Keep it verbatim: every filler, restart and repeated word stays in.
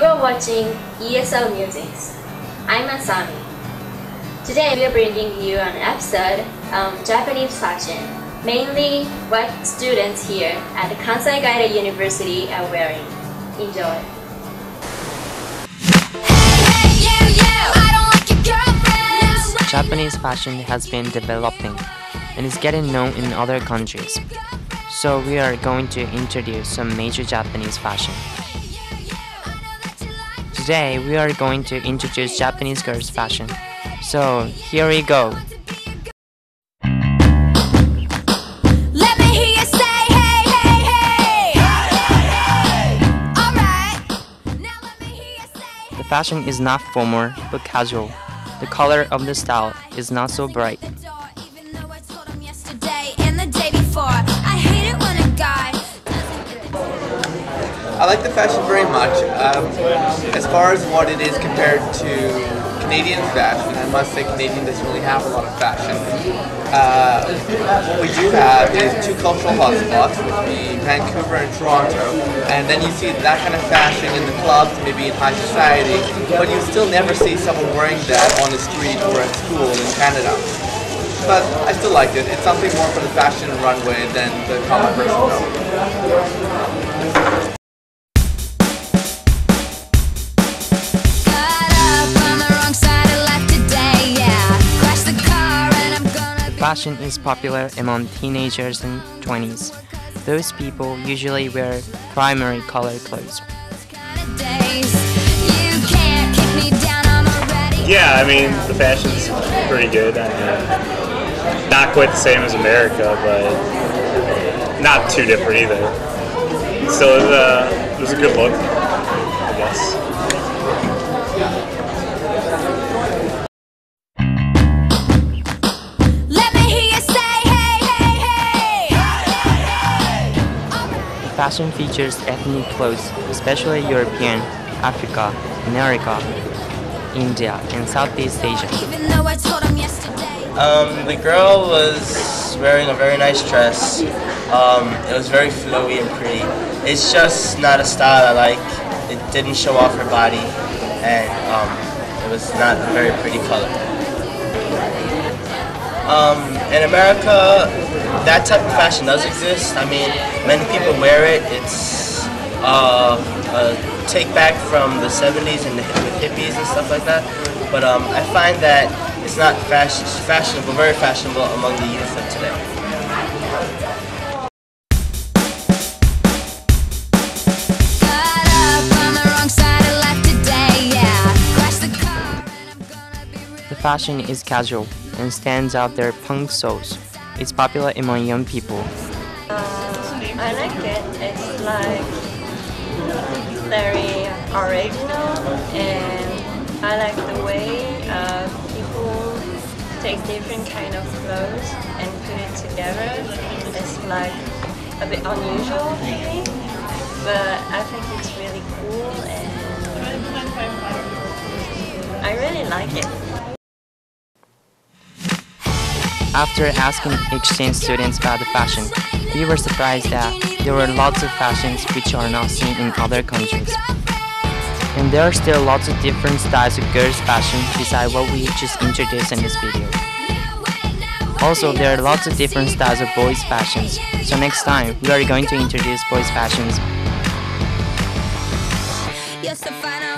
You are watching E S L Musings. I'm Asami. Today we are bringing you an episode on Japanese fashion, mainly what students here at the Kansai Gaidai University are wearing. Enjoy! Japanese fashion has been developing and is getting known in other countries. So we are going to introduce some major Japanese fashion. Today we are going to introduce Japanese girls' fashion. So here we go. Let me hear you say hey, hey, hey. Alright. Now let me hear you say. The fashion is not formal but casual. The color of the style is not so bright. I like the fashion very much. Um, as far as what it is compared to Canadian fashion, I must say Canadian doesn't really have a lot of fashion. Uh, what we do have is two cultural hotspots, which would be Vancouver and Toronto, and then you see that kind of fashion in the clubs, maybe in high society, but you still never see someone wearing that on the street or at school in Canada. But I still like it. It's something more for the fashion runway than the common person though. Fashion is popular among teenagers and twenties. Those people usually wear primary color clothes. Yeah, I mean, the fashion's pretty good. I mean, not quite the same as America, but not too different either. Still, it was a, it was a good look, I guess. Fashion features ethnic clothes, especially European, Africa, America, India, and Southeast Asia. Um, the girl was wearing a very nice dress. Um, it was very flowy and pretty. It's just not a style I like. It didn't show off her body, and um, it was not a very pretty color. Um, in America, that type of fashion does exist. I mean, many people wear it. It's uh, a take back from the seventies and the, with hippies and stuff like that. But um, I find that it's not fashion, fashionable, very fashionable among the youth of today. The fashion is casual and stands out their punk soles. It's popular among young people. Uh, I like it. It's like very original, and I like the way uh, people take different kind of clothes and put it together. It's like a bit unusual maybe, but I think it's really cool and I really like it. After asking exchange students about the fashion, we were surprised that there were lots of fashions which are not seen in other countries. And there are still lots of different styles of girls' fashion besides what we just introduced in this video. Also, there are lots of different styles of boys' fashions, so next time we are going to introduce boys' fashions.